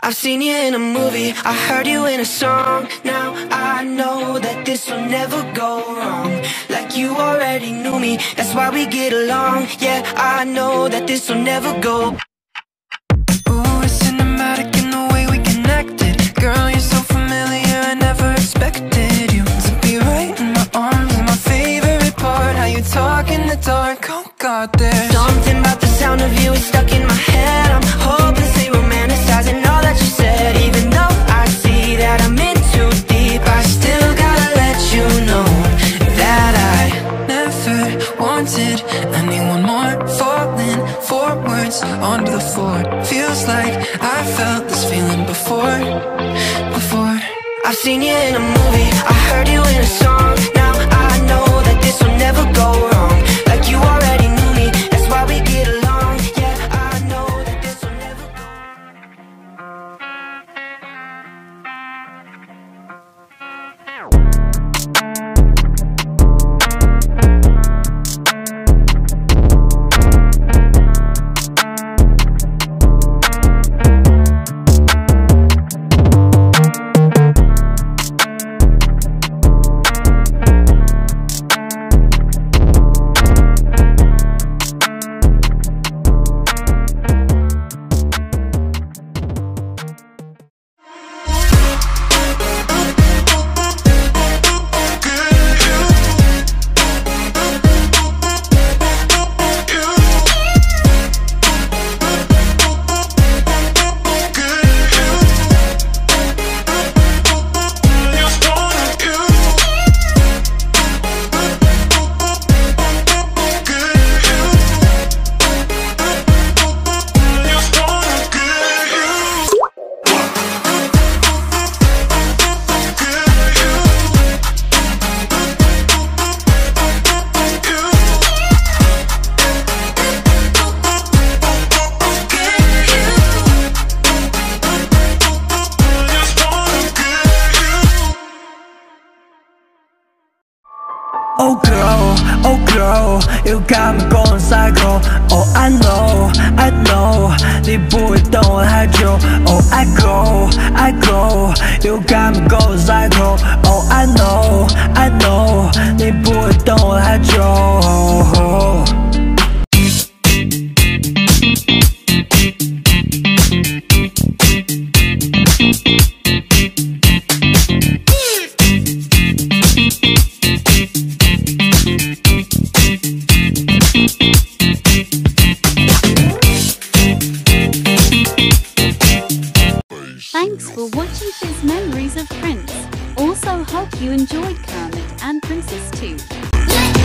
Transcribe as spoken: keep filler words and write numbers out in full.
I've seen you in a movie, I heard you in a song. Now I know that this will never go wrong. Like you already knew me, that's why we get along. Yeah, I know that this will never go. Ooh, it's cinematic in the way we connected. Girl, you're so familiar, I never expected you to be right in my arms. My favorite part, how you talk in the dark. Oh God, there's something about the sound of you is stuck in my head. I'm hopelessly romanticizing all that you said. Even though I see that I'm in too deep, I still gotta let you know that I never wanted anyone more. Falling forwards onto the floor, feels like I felt this feeling before, before. I've seen you in a movie, I heard you in a song. Now I know that this will never go wrong. Like you already knew me, that's why we get along. Yeah, I know that this will never go. Oh girl, oh girl, you got me going psycho. Oh I know, I know, 你不会等我太久。Oh I go, I go, you got me going psycho. Oh I know, I know, 你不会等我太久。 Thanks for watching Fizz Memories of Prince. Also hope you enjoyed Kermit and Princess too.